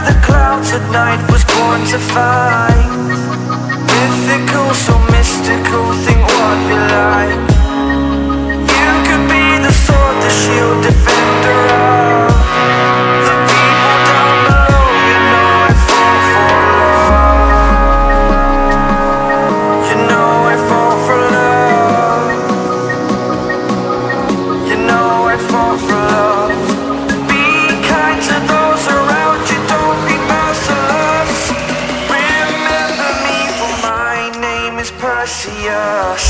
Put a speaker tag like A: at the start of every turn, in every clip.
A: the clouds at night, was born to fight. Mythical, so mystical, think what we like. You could be the sword, the shield, defender of the people down below. You know I fall for love. You know I fall for love. You know I fall for love. Be kind to those around you, don't be merciless. Remember me, for my name is Perseus.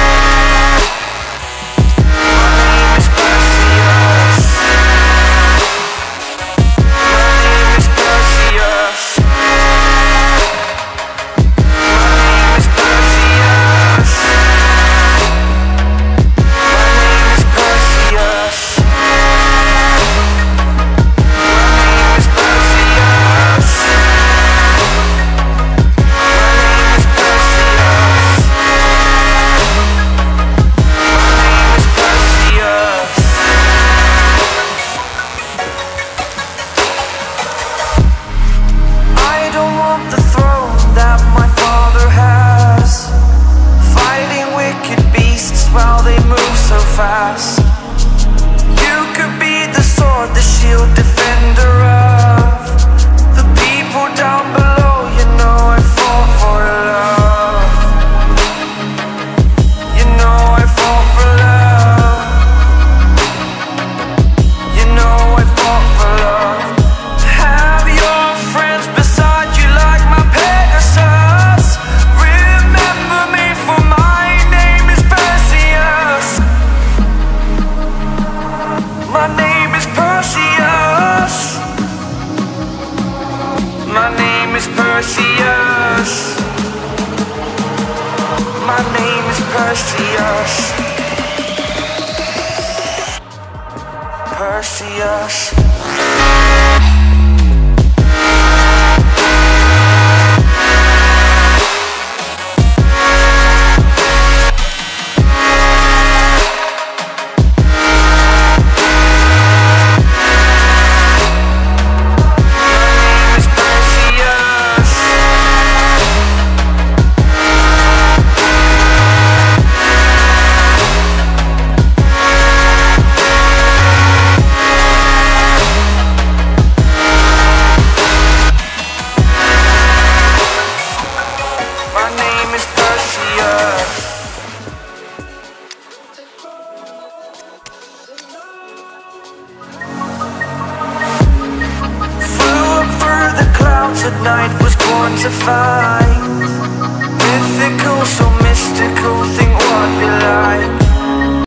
A: While they move so fast, you could be the sword, the shield, defender of the people down below. You know I fall for love. You know I fall for love. You know I fall for love. Have your friends beside you like my Pegasus. Remember me, for my name is Perseus. My name is Perseus. My name is Perseus. My name is Perseus. Perseus. At night, was born to fight. Mythical, so mystical, think what we like.